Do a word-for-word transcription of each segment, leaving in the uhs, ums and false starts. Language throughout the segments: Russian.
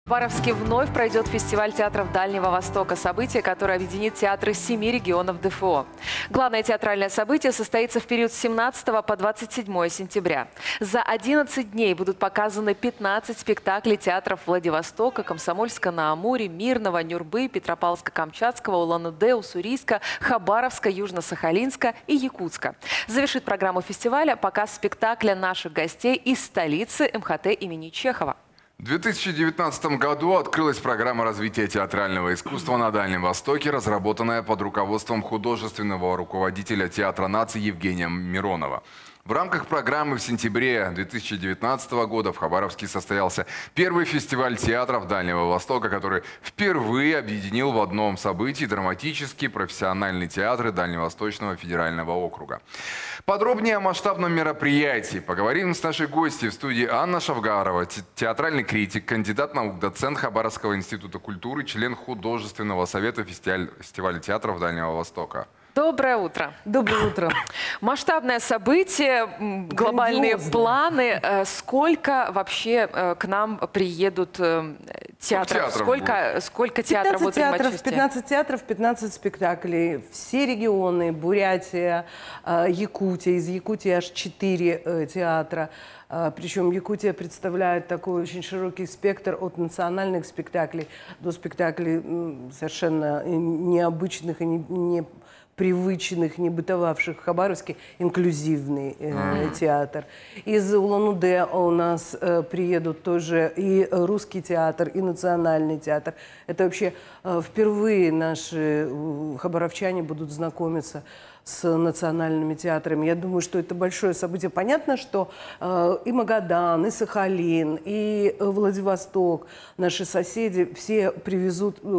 В Хабаровске вновь пройдет фестиваль театров Дальнего Востока. Событие, которое объединит театры семи регионов ДФО. Главное театральное событие состоится в период с семнадцатого по двадцать седьмое сентября. За одиннадцать дней будут показаны пятнадцать спектаклей театров Владивостока, Комсомольска-на-Амуре, Мирного, Нюрбы, Петропавловска-Камчатского, Улан-Удэ, Уссурийска, Хабаровска, Южно-Сахалинска и Якутска. Завершит программу фестиваля показ спектакля наших гостей из столицы эм ха тэ имени Чехова. В две тысячи девятнадцатом году открылась программа развития театрального искусства на Дальнем Востоке, разработанная под руководством художественного руководителя Театра наций Евгения Миронова. В рамках программы в сентябре две тысячи девятнадцатого года в Хабаровске состоялся первый фестиваль театров Дальнего Востока, который впервые объединил в одном событии драматические профессиональные театры Дальневосточного федерального округа. Подробнее о масштабном мероприятии поговорим с нашей гостьей в студии Анна Шавгарова, театральный критик, кандидат наук, доцент Хабаровского института культуры, член художественного совета фестиваля театров Дальнего Востока. Доброе утро. Доброе утро. Масштабное событие, глобальные Грандиозно. планы. Сколько вообще к нам приедут театров? Сколько, сколько театров будут принимать участие? пятнадцать театров, пятнадцать спектаклей. Все регионы, Бурятия, Якутия. Из Якутии аж четыре театра. Причем Якутия представляет такой очень широкий спектр от национальных спектаклей до спектаклей совершенно необычных и не, не привычных, не бытовавших в Хабаровске, инклюзивный э, mm. театр. Из Улан-Удэ у нас э, приедут тоже и русский театр, и национальный театр. Это вообще э, впервые наши э, хабаровчане будут знакомиться с национальными театрами. Я думаю, что это большое событие. Понятно, что э, и Магадан, и Сахалин, и Владивосток, наши соседи, все привезут э,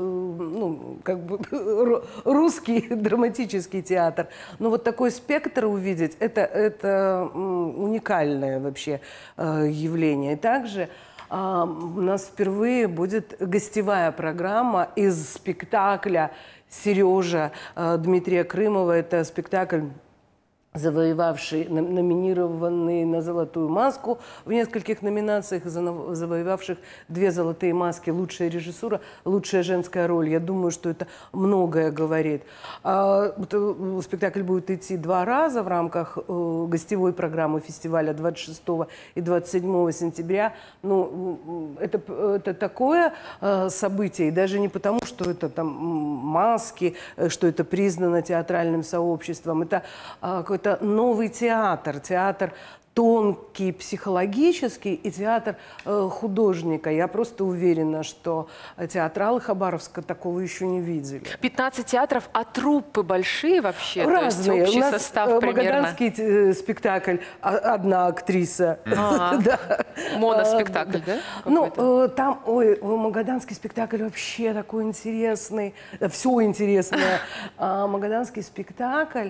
ну, как бы, русский драматический театр. Но вот такой спектр увидеть, это, это уникальное вообще э, явление. И также э, у нас впервые будет гостевая программа из спектакля «Сережа» Дмитрия Крымова. Это спектакль, завоевавший, номинированный на «Золотую маску» в нескольких номинациях, завоевавших две «Золотые маски». Лучшая режиссура, лучшая женская роль. Я думаю, что это многое говорит. Спектакль будет идти два раза в рамках гостевой программы фестиваля двадцать шестого и двадцать седьмого сентября. Ну, это, это такое событие, и даже не потому, что это там маски, что это признано театральным сообществом. Это какой-то Это новый театр, театр тонкий, психологический и театр э, художника. Я просто уверена, что театралы Хабаровска такого еще не видели. пятнадцать театров, а труппы большие вообще? Разные. То есть общий У нас состав примерно? магаданский э, спектакль, одна актриса. А, да. Моноспектакль, да? Ну, э, там, ой, магаданский спектакль вообще такой интересный, все интересное. Магаданский спектакль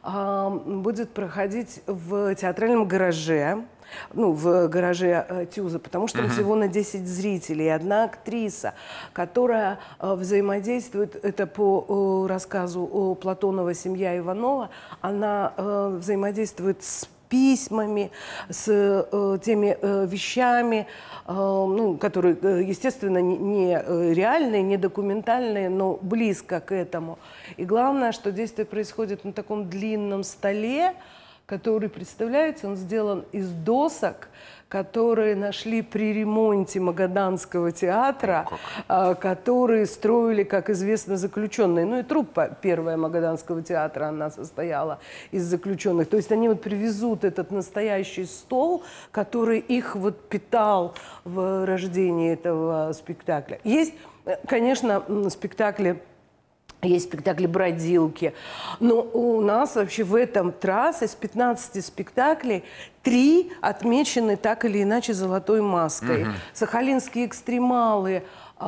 будет проходить в театральном гараже, ну, в гараже э, Тюза, потому что uh-huh. всего на десять зрителей. И одна актриса, которая э, взаимодействует, это по э, рассказу о Платонова «Семья Иванова», она э, взаимодействует с письмами, с э, теми э, вещами, э, ну, которые, э, естественно, не, не реальные, не документальные, но близко к этому. И главное, что действие происходит на таком длинном столе, который, представляете, он сделан из досок, которые нашли при ремонте Магаданского театра, а, которые строили, как известно, заключенные. Ну и труппа первая Магаданского театра, она состояла из заключенных. То есть они вот привезут этот настоящий стол, который их вот питал в рождении этого спектакля. Есть, конечно, спектакли, есть спектакли «Бродилки». Но у нас вообще в этом трассе из пятнадцати спектаклей три отмечены так или иначе «Золотой маской». Угу. «Сахалинские экстремалы»,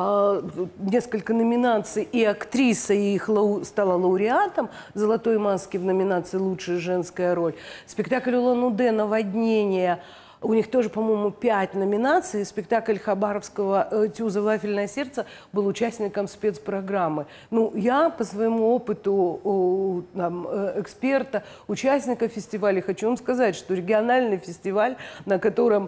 несколько номинаций, и актриса и их лау... стала лауреатом «Золотой маски» в номинации «Лучшая женская роль». Спектакль «Улан-Удэ», «Наводнение». У них тоже, по-моему, пять номинаций. Спектакль Хабаровского «Тюза. Вафельное сердце» был участником спецпрограммы. Ну, я по своему опыту там, эксперта, участника фестиваля, хочу вам сказать, что региональный фестиваль, на котором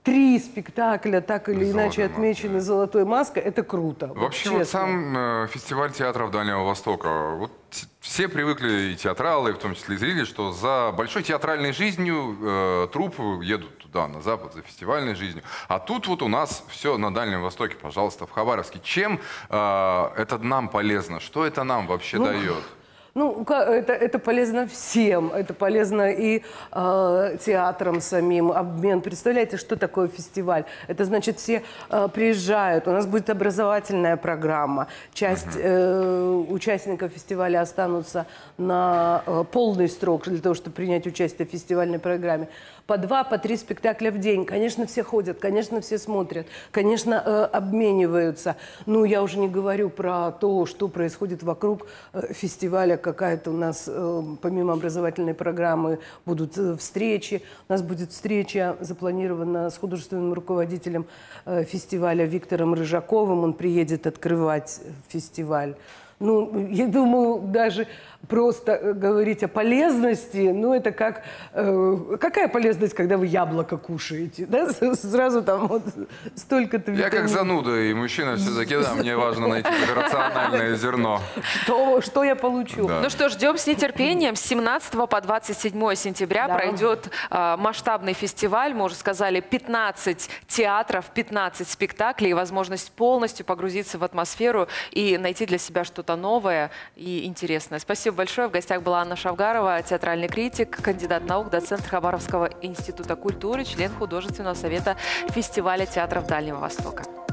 три спектакля так или Золотая иначе маска. отмечены «Золотой маской», это круто. вот Вообще, вот честно. сам э, фестиваль театров Дальнего Востока, вот т- все привыкли, и театралы, в том числе и зрители, что за большой театральной жизнью э, труппы едут туда, на Запад, за фестивальной жизнью. А тут вот у нас все на Дальнем Востоке, пожалуйста, в Хабаровске. Чем э, это нам полезно? Что это нам вообще Ну, дает? Ну, ка- это, это полезно всем. Это полезно и э, театрам самим. Обмен. Представляете, что такое фестиваль? Это значит, все э, приезжают. У нас будет образовательная программа. Часть э, участников фестиваля останутся на э, полный срок для того, чтобы принять участие в фестивальной программе. По два, по три спектакля в день. Конечно, все ходят, конечно, все смотрят, конечно, э, обмениваются. Ну, я уже не говорю про то, что происходит вокруг э, фестиваля. Какая-то у нас, э, помимо образовательной программы, будут э, встречи. У нас будет встреча запланирована с художественным руководителем э, фестиваля Виктором Рыжаковым. Он приедет открывать фестиваль. Ну, я думаю, даже просто э, говорить о полезности, ну, это как... э, какая полезность, когда вы яблоко кушаете? Да? С- Сразу там вот столько-то Я как витаминов. зануда и мужчина все-таки, да, мне важно найти какое-то рациональное зерно. Что, что я получу? Да. Ну что, ждем с нетерпением. С семнадцатого по двадцать седьмое сентября Да. пройдет э, масштабный фестиваль. Мы уже сказали, пятнадцать театров, пятнадцать спектаклей. И возможность полностью погрузиться в атмосферу и найти для себя что-то новое и интересное. Спасибо большое. В гостях была Анна Шавгарова, театральный критик, кандидат наук, доцент Хабаровского института культуры, член художественного совета фестиваля театров Дальнего Востока.